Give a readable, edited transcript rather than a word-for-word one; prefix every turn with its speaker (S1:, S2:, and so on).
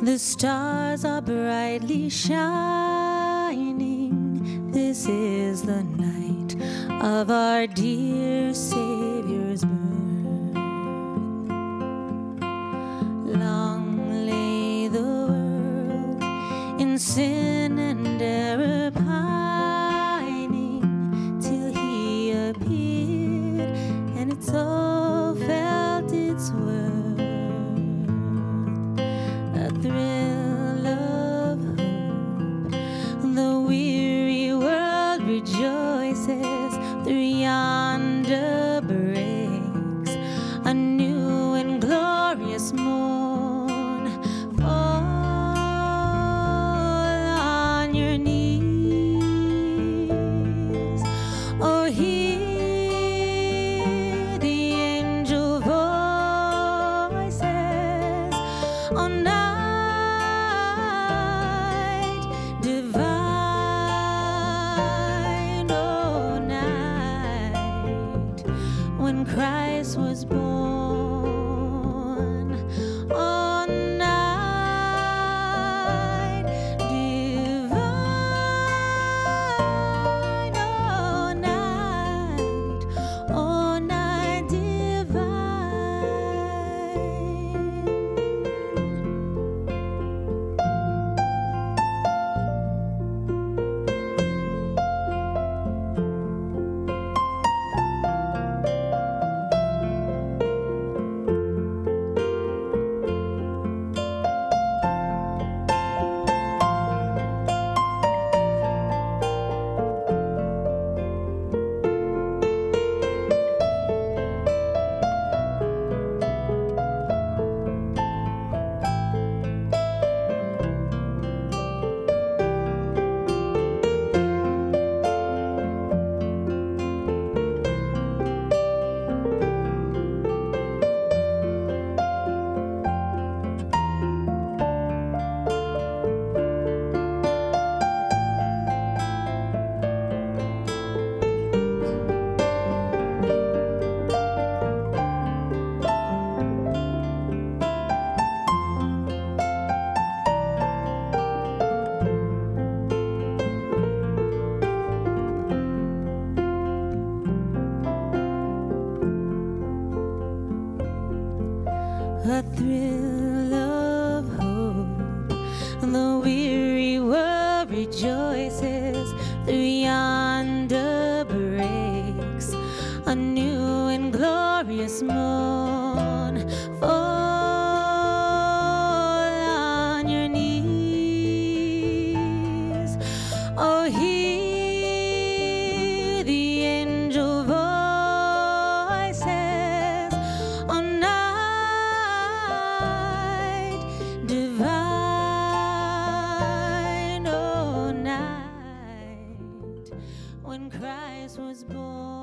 S1: The stars are brightly shining. This is the night of our dear Savior's birth. Long lay the world in sin and error pining, till he appeared and its soul felt its worth. A thrill of hope, the weary world rejoices. Through yonder breaks a new and glorious morn. Fall on your knees, oh, hear the angel voices. Oh, night divine, oh, night when Christ was born. Oh, night divine, oh, night a thrill of hope, the weary world rejoices. Through yonder breaks a new and glorious morn. Fall on your knees, oh, hear the angel voices. Oh, divine, oh, night when Christ was born.